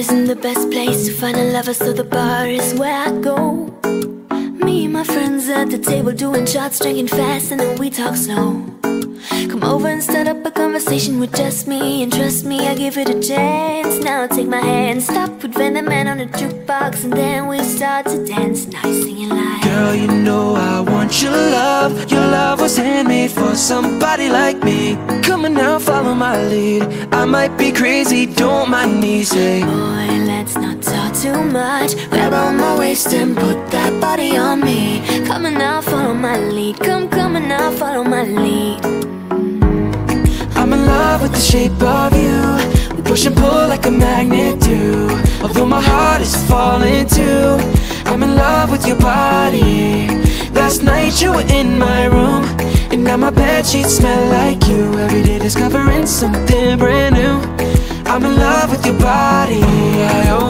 isn't the best place to find a lover, so the bar is where I go. Me and my friends at the table doing shots, drinking fast, and then we talk slow. Come over and start up a conversation with just me, and trust me, I give it a chance. Now take my hand, stop, put Van the Man on the jukebox, and then we start to dance. Now you're singing like, girl, you know I want your love. Your love was handmade for somebody like me. Come on now, follow my lead. I might be crazy, don't mind me. Say, boy, let's not talk too much. Grab on my waist and put that body on me. Come on now, follow my lead. Come on now, follow my lead. I'm in love with the shape of you. We push and pull like a magnet do. Although my heart is falling too, I'm in love with your body. Last night you were in my room, and now my bedsheets smell like you. Every day discovering something brand new. I'm in love with your body.